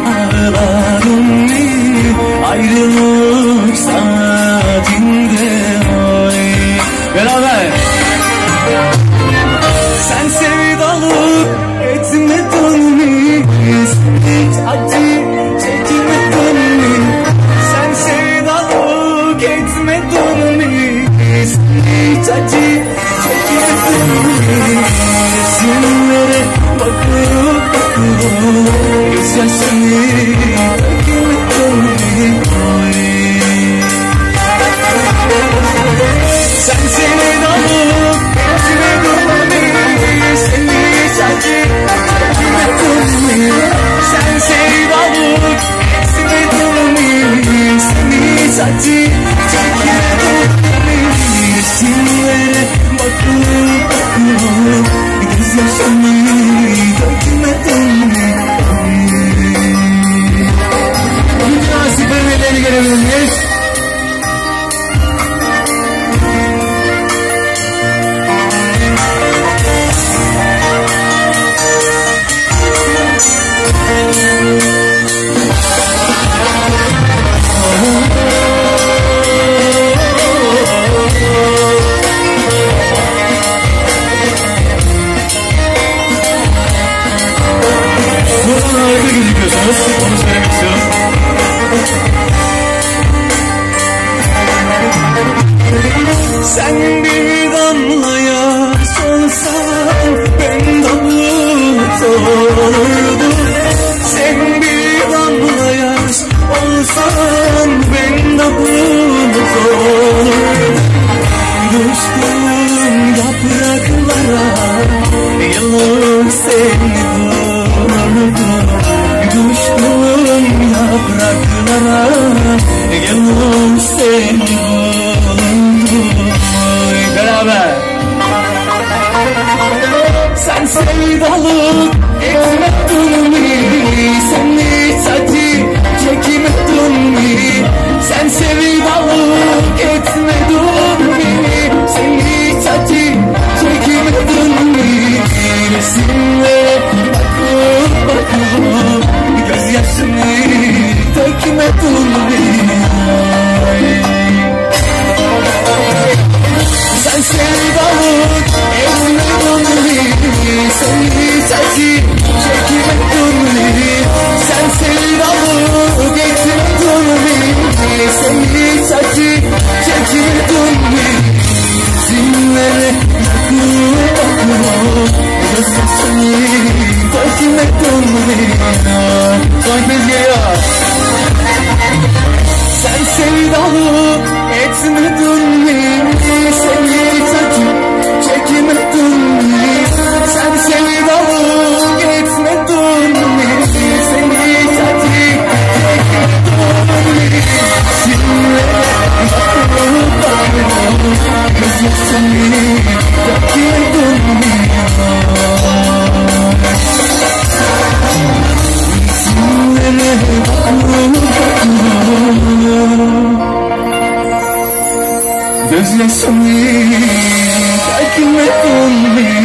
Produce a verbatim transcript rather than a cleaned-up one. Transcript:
ağlarım mi ayrılık saatinde oy. Beraber. Sen sevdalık etmedin mi? Hiç acı çekmedin mi? Sen sevdalık etmedin mi? Hiç acı çekmedin mi? Resimlere bakıp bakıp gözyaşını dökmedin mi? Sen sevdalık etmedin mi? Sen hiç acı çekmedin mi? Sen sevdalık etmedin mi? Sen hiç acı çekmedin mi? Resimlere bakıp bakıp gözyaşını dökmedin mi? Münasip bölümlerini görebilir miyiz? Onu söylemek istiyorum. Sen bir damla yaş olsan ben de bulut olurdum. Sen bir damla yaş olsan ben de bulut olurdum. Düştüm yapraklara yıllık seni vurdum. Düştüm yapraklara yıllık seni buldum. Beraber. Sen sevdalık etmedin mi? Sen hiç acı çekmedin mi? Sen sevdalık etmedin mi? Sen hiç acı çekmedin mi? Resimlere bakıp bakıp gözyaşını dökmedin mi? Sen sevdalık etmedin mi? Sen hiç acı çekmedin mi? Sen sevdalık etmedin mi? Sen hiç acı çekmedin mi? Resimlere bakıp bakıp gözyaşını dökmedin mi? Son kez geliyor. Sen sevdalık etmedin mi? Sen hiç acı çekmedin mi? Sen sevdalık etmedin mi? Sen hiç acı çekmedin mi? Resimlere bakıp bakıp gözyaşını dökmedin mi? Gözyaşını dökmedin mi?